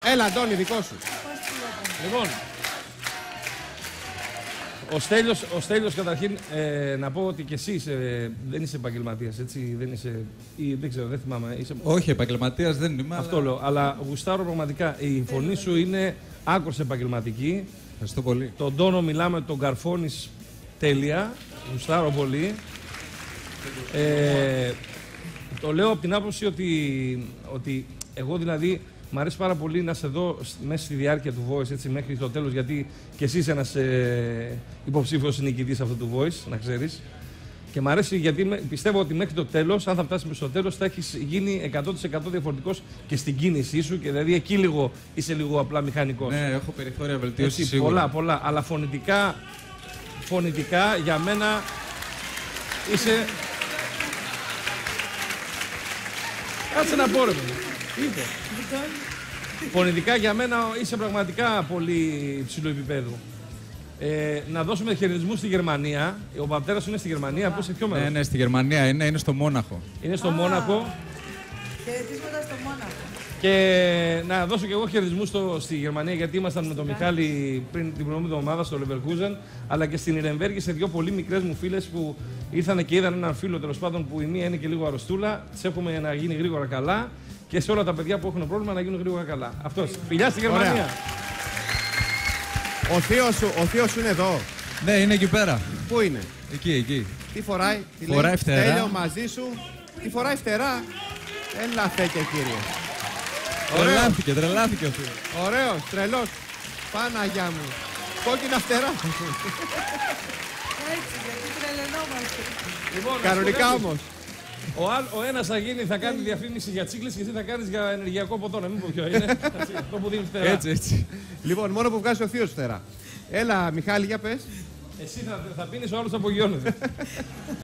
Έλα, Αντώνη, δικό σου. Λοιπόν, ο Στέλιος καταρχήν, να πω ότι και εσύ δεν είσαι επαγγελματίας, έτσι, δεν είσαι, ή δεν ξέρω, δεν θυμάμαι. Όχι, επαγγελματίας δεν είμαι. Αυτό αλλά... λέω, αλλά γουστάρω πραγματικά. Η φωνή σου είναι άκρως επαγγελματική. Ευχαριστώ πολύ. Τον τόνο μιλάμε, τον καρφώνεις τέλεια. Γουστάρω πολύ. Το λέω από την άποψη ότι εγώ δηλαδή μ' αρέσει πάρα πολύ να σε δω μέσα στη διάρκεια του Voice, έτσι, μέχρι το τέλος, γιατί και εσύ είσαι ένας υποψήφιος νικητής αυτού του Voice, να ξέρεις. Και μ' αρέσει γιατί πιστεύω ότι μέχρι το τέλος, αν θα φτάσουμε στο τέλος, θα έχεις γίνει 100% διαφορετικός και στην κίνησή σου, και δηλαδή εκεί είσαι λίγο απλά μηχανικός. Ναι, έχω περιθώρια βελτίωση σίγουρα. Πολλά, αλλά φωνητικά για μένα είσαι... Κάτσε να πω, ρε παιδί. Είπε. Φωνητικά για μένα είσαι πραγματικά πολύ υψηλού επίπεδου. Να δώσουμε χαιρετισμούς στη Γερμανία. Ο πατέρας σου είναι στη Γερμανία, που είσαι πιο μέρος. Ναι, στη Γερμανία είναι στο Μόναχο. Είναι στο Μόναχο. Χαιρετίσματα στο Μόναχο. Και να δώσω και εγώ χαιρετισμούς στη Γερμανία, γιατί ήμασταν με τον Μιχάλη πριν την προηγούμενη εβδομάδα στο Leverkusen, αλλά και στην Ιρεμβέργη σε δύο πολύ μικρές μου φίλες που ήρθαν και είδαν έναν φίλο, τέλος πάντων, που η μία είναι και λίγο αρρωστούλα. Τις εύχομαι να γίνει γρήγορα καλά, και σε όλα τα παιδιά που έχουν πρόβλημα να γίνουν γρήγορα καλά. Αυτός. Φιλιά στη Γερμανία. Ωραία. Ο θείος σου είναι εδώ. Ναι, είναι εκεί πέρα. Πού είναι? Εκεί. Τι φοράει? Φοράει φτερά. Τέλειο μαζί σου. Τι φοράει φτερά? Έλα, θέκε, κύριε. Τρελάθηκε ο θείος. Ωραίος, τρελός. Παναγιά μου. Κόκκινα φτερά. Έτσι, γιατί τρελαινόμαστε. Λοιπόν, Κανονικά όμως. Ο ένας θα κάνει διαφήμιση για τσίκλες και εσύ θα κάνεις για ενεργειακό ποτό. Να μην πω ποιο είναι. Αυτό που δίνει φτερά. Έτσι. Λοιπόν, μόνο που βγάζει ο θείος φτερά. Έλα, Μιχάλη, για πες. Εσύ θα πίνεις, ο άλλος θα απογειώνεται.